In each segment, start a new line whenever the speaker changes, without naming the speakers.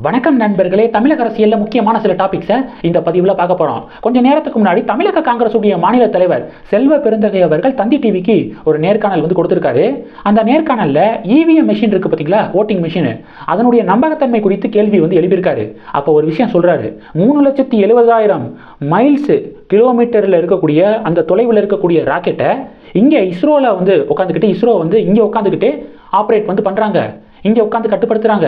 வணக்கம் நண்பர்களே. தமிழக அரசியலில் முக்கியமான சில டாபிக்ஸை இந்த பதிவில் பார்க்க போகிறோம். கொஞ்சம் நேரத்துக்கு முன்னாடி தமிழக காங்கிரஸுடைய மாநில தலைவர் செல்வ பெருந்தகை அவர்கள் தந்தி டிவிக்கு ஒரு நேர்காணல் கொடுத்துருக்காரு. அந்த நேர்காணலில் இவிஎம் மெஷின் இருக்குது பார்த்தீங்களா, ஓட்டிங் மெஷின், அதனுடைய நம்பகத்தன்மை குறித்து கேள்வி எழுப்பியிருக்காரு. அப்போ ஒரு விஷயம் சொல்கிறாரு. 3,70,000 மைல்ஸ் கிலோமீட்டரில் இருக்கக்கூடிய அந்த தொலைவில் இருக்கக்கூடிய ராக்கெட்டை இங்கே இஸ்ரோவில் உட்காந்துக்கிட்டு இஸ்ரோ இங்கே உட்காந்துக்கிட்டு ஆப்ரேட் பண்ணுறாங்க, இங்கே உட்காந்து கட்டுப்படுத்துகிறாங்க.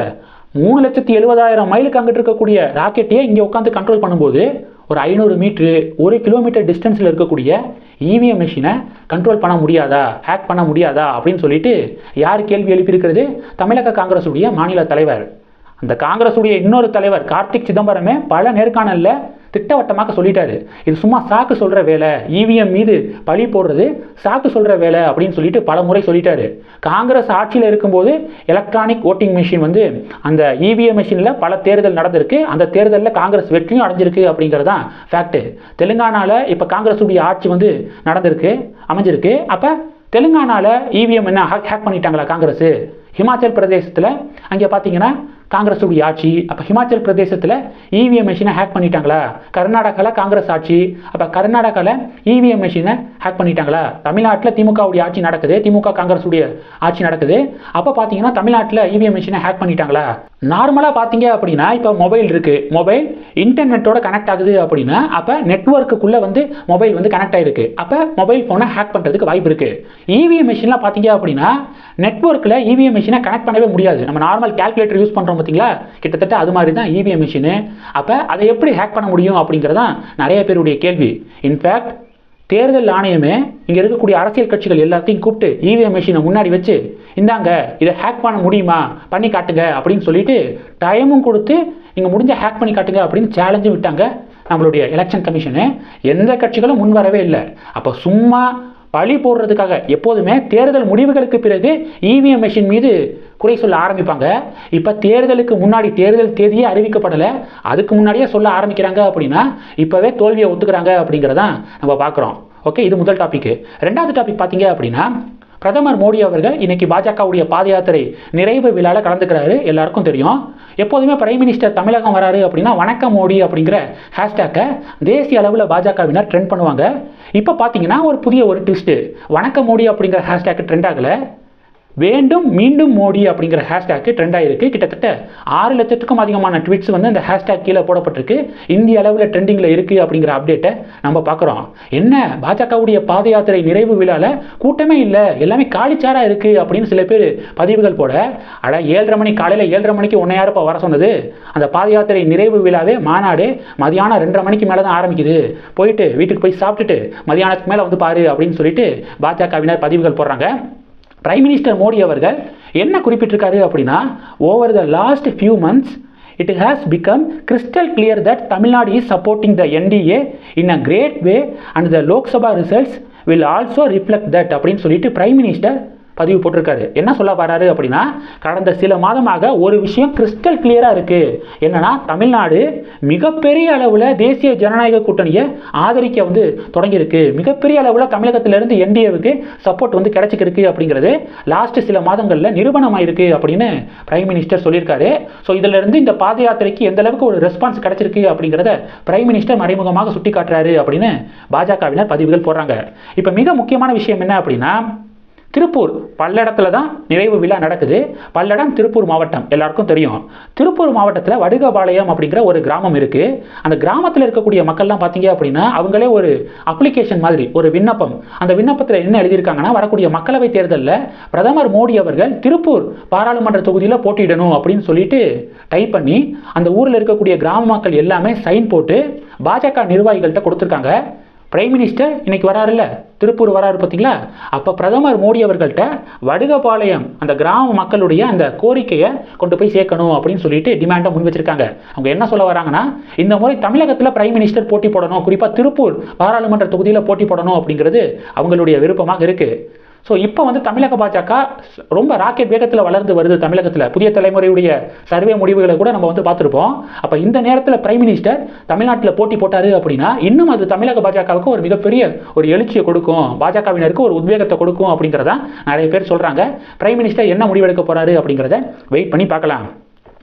3,70,000 மைலுக்கு அங்கிட்டு இருக்கக்கூடிய ராக்கெட்டையே இங்கே உட்காந்து கண்ட்ரோல் பண்ணும்போது ஒரு 500 மீட்ரு 1 கிலோமீட்டர் டிஸ்டன்ஸில் இருக்கக்கூடிய இவிஎம் மெஷினை கண்ட்ரோல் பண்ண முடியாதா, ஹேக் பண்ண முடியாதா அப்படின்னு சொல்லிட்டு யார் கேள்வி எழுப்பியிருக்கிறது? தமிழக காங்கிரஸுடைய மாநில தலைவர். அந்த காங்கிரஸுடைய இன்னொரு தலைவர் கார்த்திக் சிதம்பரமே பல நேர்காணலில் திட்டவட்டமாக சொல்லிட்டாரு, இது சும்மா சாக்கு சொல்கிற வேலை, இவிஎம் மீது பழி போடுறது சாக்கு சொல்கிற வேலை அப்படின்னு சொல்லிட்டு பல முறை சொல்லிட்டாரு. காங்கிரஸ் ஆட்சியில் இருக்கும்போது எலக்ட்ரானிக் ஓட்டிங் மெஷின் அந்த இவிஎம் மெஷினில் பல தேர்தல் நடந்திருக்கு. அந்த தேர்தலில் காங்கிரஸ் வெற்றியும் அடைஞ்சிருக்கு அப்படிங்கிறது தான் ஃபேக்ட். தெலுங்கானாவில் இப்போ காங்கிரஸுடைய ஆட்சி நடந்திருக்கு, அமைஞ்சிருக்கு. அப்போ தெலுங்கானாவில் இவிஎம் என்ன ஹேக் பண்ணிட்டாங்களா காங்கிரஸ்? ஹிமாச்சல் பிரதேசத்தில் அங்கே பார்த்தீங்கன்னா காங்கிரஸுடைய ஆட்சி. அப்போ ஹிமாச்சல் பிரதேசத்தில் இவிஎம் மெஷினை ஹேக் பண்ணிட்டாங்களா? கர்நாடகாவில் காங்கிரஸ் ஆட்சி. அப்போ கர்நாடகாவில் இவிஎம் மெஷினை ஹேக் பண்ணிட்டாங்களா? தமிழ்நாட்டில் திமுகவுடைய ஆட்சி நடக்குது, திமுக காங்கிரஸுடைய ஆட்சி நடக்குது. அப்போ பார்த்தீங்கன்னா தமிழ்நாட்டில் இவிஎம் மெஷினை ஹேக் பண்ணிட்டாங்களா? நார்மலாக பார்த்தீங்க அப்படின்னா இப்போ மொபைல் இருக்குது, மொபைல் இன்டர்நெட்டோட கனெக்ட் ஆகுது அப்படின்னா அப்போ நெட்வொர்க்குள்ளே மொபைல் கனெக்ட் ஆகிருக்கு. அப்போ மொபைல் ஃபோனை ஹேக் பண்ணுறதுக்கு வாய்ப்பு இருக்குது. இவிஎம் மெஷின்லாம் பார்த்தீங்க அப்படின்னா நெட்வொர்க்கில் இவிஎம் மெஷினை கனெக்ட் பண்ணவே முடியாது. நம்ம நார்மல் கால்குலேட்டர் யூஸ் பண்ணுறோம் பார்த்தீங்களா, கிட்டத்தட்ட அது மாதிரி தான் இவிஎம் மெஷினு. அப்போ அதை எப்படி ஹேக் பண்ண முடியும் அப்படிங்கிறது தான் நிறைய பேருடைய கேள்வி. இன்ஃபேக்ட் தேர்தல் ஆணையமே இங்கே இருக்கக்கூடிய அரசியல் கட்சிகள் எல்லாத்தையும் கூப்பிட்டு இவிஎம் மெஷினை முன்னாடி வச்சு இந்தாங்க இதை ஹேக் பண்ண முடியுமா, பண்ணி காட்டுங்க அப்படின்னு சொல்லிட்டு டைமும் கொடுத்து நீங்கள் முடிஞ்ச ஹேக் பண்ணி காட்டுங்க அப்படின்னு சேலஞ்சும் விட்டாங்க நம்மளுடைய எலெக்ஷன் கமிஷனு. எந்த கட்சிகளும் முன் வரவே இல்லை. அப்போ சும்மா பழி போடுறதுக்காக எப்போதுமே தேர்தல் முடிவுகளுக்கு பிறகு இவிஎம் மெஷின் மீது குறை சொல்ல ஆரம்பிப்பாங்க. இப்போ தேர்தலுக்கு முன்னாடி தேர்தல் தேதியே அறிவிக்கப்படலை, அதுக்கு முன்னாடியே சொல்ல ஆரம்பிக்கிறாங்க அப்படின்னா இப்போவே தோல்வியை ஒத்துக்கிறாங்க அப்படிங்கிறதான் நம்ம பார்க்குறோம். ஓகே, இது முதல் டாபிக். ரெண்டாவது டாபிக் பார்த்தீங்க அப்படின்னா பிரதமர் மோடி அவர்கள் இன்னைக்கு பாஜகவுடைய பாத யாத்திரை நிறைவு விழாவில் கலந்துக்கிறாரு. எல்லாருக்கும் தெரியும். எப்போதுமே பிரைம் மினிஸ்டர் தமிழகம் வராரு அப்படின்னா வணக்கம் மோடி அப்படிங்கிற ஹேஷ்டேக்கை தேசிய அளவில் பாஜகவினர் ட்ரெண்ட் பண்ணுவாங்க. இப்போ பார்த்தீங்கன்னா ஒரு புதிய ட்விஸ்ட்டு, வணக்கம் மோடி அப்படிங்கிற ஹேஷ்டேக் ட்ரெண்ட் ஆகலை, வேண்டும் மீண்டும் மோடி அப்படிங்கிற ஹேஷ்டேக் ட்ரெண்ட் ஆகிருக்கு. கிட்டத்தட்ட 6 லட்சத்துக்கும் அதிகமான ட்வீட்ஸ் அந்த ஹேஷ்டேக் கீழே போடப்பட்டிருக்கு. இந்திய அளவில் ட்ரெண்டிங்கில் இருக்குது அப்படிங்கிற அப்டேட்டை நம்ம பார்க்குறோம். என்ன பாஜகவுடைய பாத யாத்திரை நிறைவு விழாவில் கூட்டமே இல்லை, எல்லாமே காலிச்சாராக இருக்குது அப்படின்னு சில பேர் பதிவுகள் போட, 7:30 மணி காலையில் 7:30 மணிக்கு உன்னை யாருப்பா வர சொன்னது? அந்த பாத யாத்திரை நிறைவு விழாவே மாநாடு மதியானம் 2:30 மணிக்கு மேலே தான் ஆரம்பிக்குது, போயிட்டு வீட்டுக்கு போய் சாப்பிட்டுட்டு மதியானத்துக்கு மேலே பாரு அப்படின்னு சொல்லிட்டு பாஜகவினர் பதிவுகள் போடுறாங்க. பிரைம் மினிஸ்டர் மோடி அவர்கள் என்ன குறிப்பிட்டிருக்காரு அப்படின்னா, over the last few months it has become crystal clear that Tamil Nadu is supporting the NDA in a great way and the Lok Sabha results will also reflect that அப்படின்னு சொல்லிட்டு prime minister பதிவு போட்டிருக்காரு. என்ன சொல்ல வராரு அப்படின்னா, கடந்த சில மாதமாக ஒரு விஷயம் கிறிஸ்டல் கிளியராக இருக்குது. என்னன்னா, தமிழ்நாடு மிகப்பெரிய அளவில் தேசிய ஜனநாயக கூட்டணியை ஆதரிக்க தொடங்கியிருக்கு. மிகப்பெரிய அளவில் தமிழகத்திலிருந்து என்டிஏவுக்கு சப்போர்ட் கிடைச்சிருக்கு அப்படிங்கிறது லாஸ்ட் சில மாதங்களில் நிரூபணமாயிருக்கு அப்படின்னு பிரைம் மினிஸ்டர் சொல்லியிருக்காரு. ஸோ இதில் இருந்து இந்த பாத யாத்திரைக்கு எந்த அளவுக்கு ஒரு ரெஸ்பான்ஸ் கிடைச்சிருக்கு அப்படிங்கிறத பிரைம் மினிஸ்டர் மறைமுகமாக சுட்டி காட்டுறாரு அப்படின்னு பாஜகவினர் பதிவுகள் போடுறாங்க. இப்போ மிக முக்கியமான விஷயம் என்ன அப்படின்னா, திருப்பூர் பல்லடத்தில் தான் நிறைவு விழா நடக்குது. பல்லடம் திருப்பூர் மாவட்டம் எல்லாருக்கும் தெரியும். திருப்பூர் மாவட்டத்தில் வடுகபாளையம் அப்படிங்கிற ஒரு கிராமம் இருக்குது. அந்த கிராமத்தில் இருக்கக்கூடிய மக்கள்லாம் பார்த்தீங்க அப்படின்னா அவங்களே ஒரு அப்ளிகேஷன் மாதிரி ஒரு விண்ணப்பம், அந்த விண்ணப்பத்தில் என்ன எழுதியிருக்காங்கன்னா, வரக்கூடிய மக்களவை தேர்தலில் பிரதமர் மோடி அவர்கள் திருப்பூர் பாராளுமன்ற தொகுதியில் போட்டியிடணும் அப்படின்னு சொல்லிட்டு டைப் பண்ணி அந்த ஊரில் இருக்கக்கூடிய கிராம மக்கள் எல்லாமே சைன் போட்டு பாஜக நிர்வாகிகள்கிட்ட கொடுத்துருக்காங்க. பிரைம் மினிஸ்டர் இன்னைக்கு வராருல்ல, திருப்பூர் வராரு பார்த்தீங்களா? அப்போ பிரதமர் மோடி அவர்கள்ட்ட வடுகபாளையம் அந்த கிராம மக்களுடைய அந்த கோரிக்கையை கொண்டு போய் சேர்க்கணும் அப்படின்னு சொல்லிட்டு டிமாண்டை முன் வச்சிருக்காங்க. அவங்க என்ன சொல்ல வராங்கன்னா, இந்த முறை தமிழகத்தில் பிரைம் மினிஸ்டர் போட்டி போடணும், குறிப்பாக திருப்பூர் பாராளுமன்ற தொகுதியில் போட்டி போடணும் அப்படிங்கிறது அவங்களுடைய விருப்பமாக இருக்குது. ஸோ இப்போ தமிழக பாஜக ரொம்ப ராக்கெட் வேகத்தில் வளர்ந்து வருது. தமிழகத்தில் புதிய தலைமுறையுடைய சர்வே முடிவுகளை கூட நம்ம பார்த்துருப்போம். அப்போ இந்த நேரத்தில் பிரைம் மினிஸ்டர் தமிழ்நாட்டில் போட்டி போட்டாரு அப்படின்னா இன்னும் அது தமிழக பாஜகவுக்கு ஒரு மிகப்பெரிய ஒரு எழுச்சியை கொடுக்கும், பாஜகவினருக்கு ஒரு உத்வேகத்தை கொடுக்கும் அப்படிங்கிறத நிறைய பேர் சொல்கிறாங்க. பிரைம் மினிஸ்டர் என்ன முடிவெடுக்க போகிறாரு அப்படிங்கிறத வெயிட் பண்ணி பார்க்கலாம்.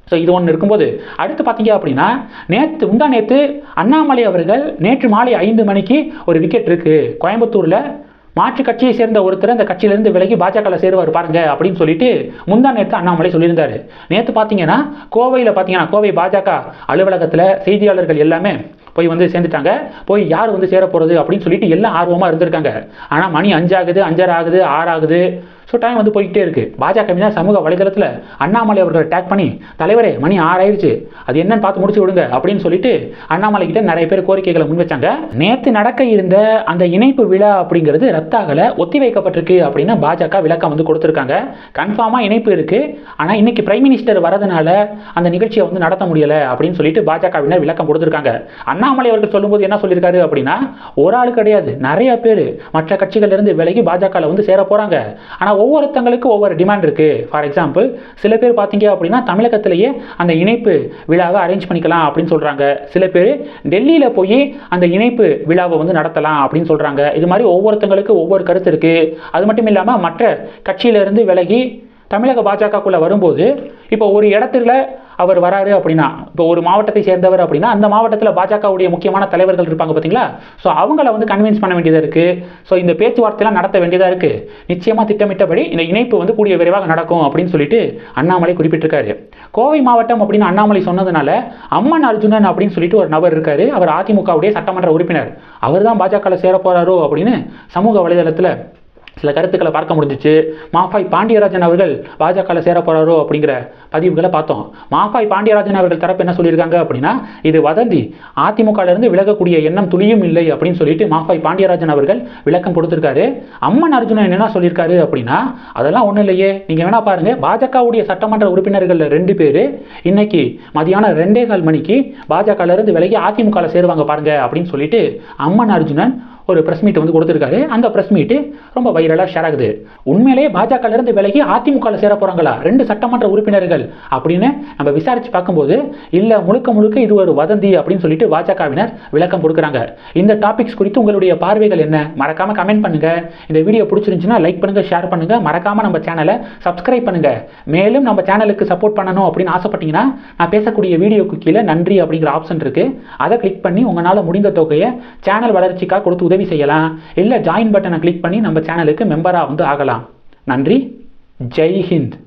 ஸோ இது ஒன்று இருக்கும்போது அடுத்து பார்த்தீங்க அப்படின்னா நேற்று அண்ணாமலை அவர்கள் நேற்று மாலை 5 மணிக்கு ஒரு விக்கெட் இருக்குது கோயம்புத்தூரில் மாற்று கட்சியை சேர்ந்த ஒருத்தர் அந்த கட்சியிலிருந்து விலகி பாஜக சேருவார் பாருங்க அப்படின்னு சொல்லிட்டு நேற்று அண்ணாமலை சொல்லியிருந்தாரு. நேற்று பார்த்தீங்கன்னா கோவை பாஜக அலுவலகத்தில் செய்தியாளர்கள் எல்லாமே போய் சேர்ந்துட்டாங்க. போய் யார் சேர போகிறது அப்படின்னு சொல்லிட்டு எல்லாம் ஆர்வமாக இருந்திருக்காங்க. ஆனால் மணி 5 ஆகுது, 5:30 ஆகுது, 6 ஆகுது. ஸோ டைம் போய்கிட்டே இருக்குது. பாஜக மீது சமூக வலைதளத்தில் அண்ணாமலை அவர்களை டேக் பண்ணி தலைவரே மணி 6 ஆயிடுச்சு, அது என்னன்னு பார்த்து முடிச்சு விடுங்க அப்படின்னு சொல்லிட்டு அண்ணாமலை கிட்ட நிறைய பேர் கோரிக்கைகளை முன் வச்சாங்க. நேற்று நடக்க இருந்த அந்த இணைப்பு விழா அப்படிங்கிறது ரத்தாகலை, ஒத்தி வைக்கப்பட்டிருக்கு அப்படின்னு பாஜக விளக்கம் கொடுத்துருக்காங்க. கன்ஃபார்மாக இணைப்பு இருக்குது, ஆனால் இன்னைக்கு பிரைம் மினிஸ்டர் வரதுனால அந்த நிகழ்ச்சியை நடத்த முடியலை அப்படின்னு சொல்லிட்டு பாஜகவினர் விளக்கம் கொடுத்துருக்காங்க. அண்ணாமலை அவர்கள் சொல்லும்போது என்ன சொல்லியிருக்காரு அப்படின்னா, ஒரு ஆள் கிடையாது, நிறைய பேர் மற்ற கட்சிகளிலிருந்து விலகி பாஜகவில் சேர போகிறாங்க. ஆனால் ஒவ்வொருத்தங்களுக்கு ஒவ்வொரு டிமாண்ட் இருக்கு. ஃபார் எக்ஸாம்பிள் சில பேர் பார்த்தீங்க அப்படின்னா தமிழகத்திலேயே அந்த இணைப்பு விழாவை அரேஞ்ச் பண்ணிக்கலாம் அப்படின்னு சொல்றாங்க. சில பேர் டெல்லியில் போய் அந்த இணைப்பு விழாவை நடத்தலாம் அப்படின்னு சொல்றாங்க. இது மாதிரி ஒவ்வொருத்தங்களுக்கு ஒவ்வொரு கருத்து இருக்கு. அது மட்டும் இல்லாமல் மற்ற கட்சியிலிருந்து விலகி தமிழக பாஜகக்குள்ள வரும்போது இப்போ ஒரு இடத்துல அவர் வராரு அப்படின்னா, இப்போ ஒரு மாவட்டத்தை சேர்ந்தவர் அப்படின்னா அந்த மாவட்டத்தில் பாஜகவுடைய முக்கியமான தலைவர்கள் இருப்பாங்க பார்த்தீங்களா, ஸோ அவங்கள கன்வின்ஸ் பண்ண வேண்டியதாக இருக்குது. ஸோ இந்த பேச்சுவார்த்தைலாம் நடத்த வேண்டியதாக இருக்குது. நிச்சயமாக திட்டமிட்டபடி இந்த இணைப்பு கூடிய விரைவாக நடக்கும் அப்படின்னு சொல்லிட்டு அண்ணாமலை குறிப்பிட்டிருக்காரு. கோவை மாவட்டம் அப்படின்னு அண்ணாமலை சொன்னதுனால அம்மன் அர்ஜுனன் அப்படின்னு சொல்லிட்டு ஒரு நபர் இருக்காரு. அவர் அதிமுகவுடைய சட்டமன்ற உறுப்பினர். அவர் தான் பாஜகவில் சேர போறாரோ அப்படின்னு சமூக வலைதளத்தில் சில கருத்துக்களை பார்க்க முடிஞ்சிச்சு. மாஃபாய் பாண்டியராஜன் அவர்கள் பாஜகவில் சேர போறாரோ அப்படிங்கிற பதிவுகளை பார்த்தோம். மாஃபாய் பாண்டியராஜன் அவர்கள் தரப்பு என்ன சொல்லியிருக்காங்க அப்படின்னா, இது வதந்தி, அதிமுகவிலிருந்து விலகக்கூடிய எண்ணம் துளியும் இல்லை அப்படின்னு சொல்லிட்டு மாஃபாய் பாண்டியராஜன் அவர்கள் விளக்கம் கொடுத்திருக்காரு. அம்மன் அர்ஜுனன் என்ன சொல்லியிருக்காரு அப்படின்னா, அதெல்லாம் ஒன்றும் இல்லையே, நீங்கள் வேணா பாருங்க, பாஜகவுடைய சட்டமன்ற உறுப்பினர்கள் 2 பேர் இன்னைக்கு மதியானம் 2:15 மணிக்கு பாஜகவிலிருந்து விலகி அதிமுகவில் சேருவாங்க பாருங்க அப்படின்னு சொல்லிட்டு அம்மன் அர்ஜுனன் ஒரு பிரஸ் மீட் கொடுத்திருக்காரு. அந்த பிரஸ் மீட் ரொம்ப வைரலாக ஷேர் ஆகுது. உண்மையிலேயே பாஜகவிலிருந்து விலகி அதிமுகவில் சேர போறாங்களா 2 சட்டமன்ற உறுப்பினர்கள் அப்படின்னு நம்ம விசாரிச்சு பார்க்கும்போது இல்லை, முழுக்க இது ஒரு வதந்தி அப்படின்னு சொல்லிட்டு பாஜகவினர் விளக்கம் கொடுக்குறாங்க. இந்த டாபிக்ஸ் குறித்து உங்களுடைய பார்வைகள் என்ன? மறக்காம கமெண்ட் பண்ணுங்க. இந்த வீடியோ பிடிச்சிருந்துச்சுன்னா லைக் பண்ணுங்க, ஷேர் பண்ணுங்க, மறக்காம நம்ம சேனலை சப்ஸ்கிரைப் பண்ணுங்க. மேலும் நம்ம சேனலுக்கு சப்போர்ட் பண்ணணும் அப்படின்னு ஆசைப்பட்டீங்கன்னா நான் பேசக்கூடிய வீடியோக்கு கீழே நன்றி அப்படிங்கிற ஆப்ஷன் இருக்கு. அதை கிளிக் பண்ணி உங்களால் முடிந்த தொகையை சேனல் வளர்ச்சிக்காக கொடுத்து உதவி செய்யலாம். இல்ல ஜாயின் பட்டனை கிளிக் பண்ணி நம்ம சேனலுக்கு மெம்பரா ஆகலாம். நன்றி. ஜெய் ஹிந்த்.